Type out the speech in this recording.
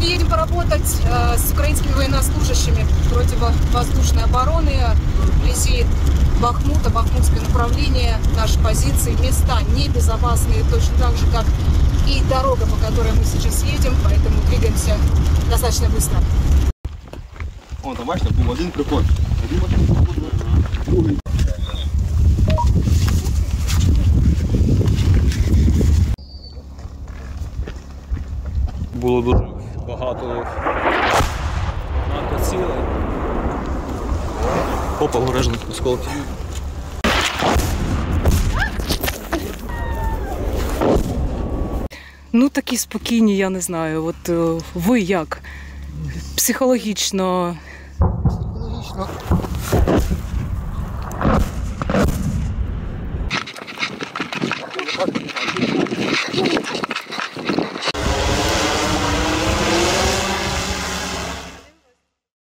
Сегодня едем поработать с украинскими военнослужащими противовоздушной обороны вблизи Бахмута, Бахмутское направление, наши позиции, места небезопасные, точно так же, как и дорога, по которой мы сейчас едем, поэтому двигаемся достаточно быстро. О, там бачите, був один приход. Другий. Було дуже багато цілей. Опа, уражених осколків. Ну, такі спокійні, я не знаю. От ви як? Психологічно? Психологічно